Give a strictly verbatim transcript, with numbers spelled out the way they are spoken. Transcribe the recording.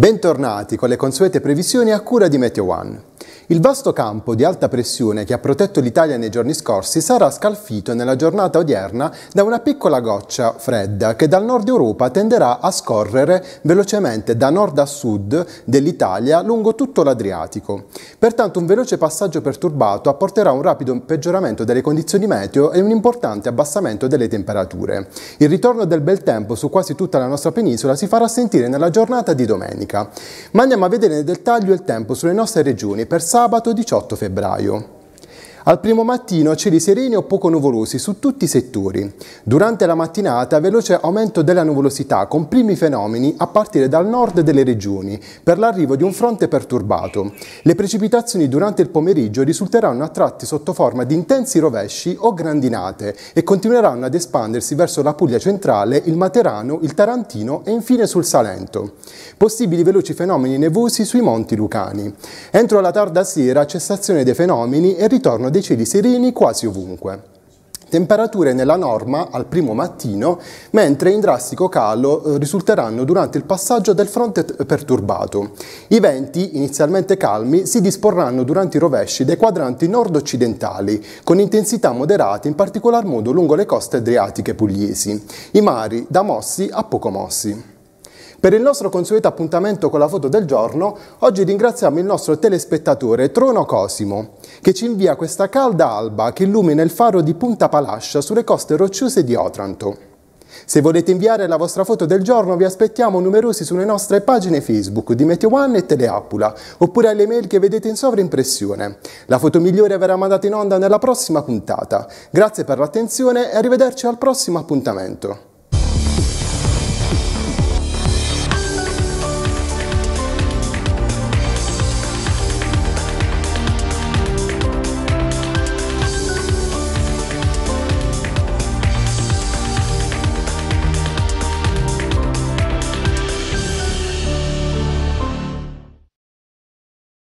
Bentornati con le consuete previsioni a cura di Meteo One. Il vasto campo di alta pressione che ha protetto l'Italia nei giorni scorsi sarà scalfito nella giornata odierna da una piccola goccia fredda che dal nord Europa tenderà a scorrere velocemente da nord a sud dell'Italia lungo tutto l'Adriatico. Pertanto un veloce passaggio perturbato apporterà un rapido peggioramento delle condizioni meteo e un importante abbassamento delle temperature. Il ritorno del bel tempo su quasi tutta la nostra penisola si farà sentire nella giornata di domenica. Ma andiamo a vedere nel dettaglio il tempo sulle nostre regioni per sabato diciotto febbraio. Al primo mattino cieli sereni o poco nuvolosi su tutti i settori. Durante la mattinata veloce aumento della nuvolosità con primi fenomeni a partire dal nord delle regioni per l'arrivo di un fronte perturbato. Le precipitazioni durante il pomeriggio risulteranno a tratti sotto forma di intensi rovesci o grandinate e continueranno ad espandersi verso la Puglia centrale, il Materano, il Tarantino e infine sul Salento. Possibili veloci fenomeni nevosi sui monti lucani. Entro la tarda sera cessazione dei fenomeni e ritorno dei cieli sereni quasi ovunque. Temperature nella norma al primo mattino, mentre in drastico calo risulteranno durante il passaggio del fronte perturbato. I venti, inizialmente calmi, si disporranno durante i rovesci dei quadranti nord-occidentali, con intensità moderate in particolar modo lungo le coste adriatiche pugliesi. I mari da mossi a poco mossi. Per il nostro consueto appuntamento con la foto del giorno, oggi ringraziamo il nostro telespettatore Trono Cosimo, che ci invia questa calda alba che illumina il faro di Punta Palascia sulle coste rocciose di Otranto. Se volete inviare la vostra foto del giorno vi aspettiamo numerosi sulle nostre pagine Facebook di Meteo One e Teleappula, oppure alle mail che vedete in sovraimpressione. La foto migliore verrà mandata in onda nella prossima puntata. Grazie per l'attenzione e arrivederci al prossimo appuntamento.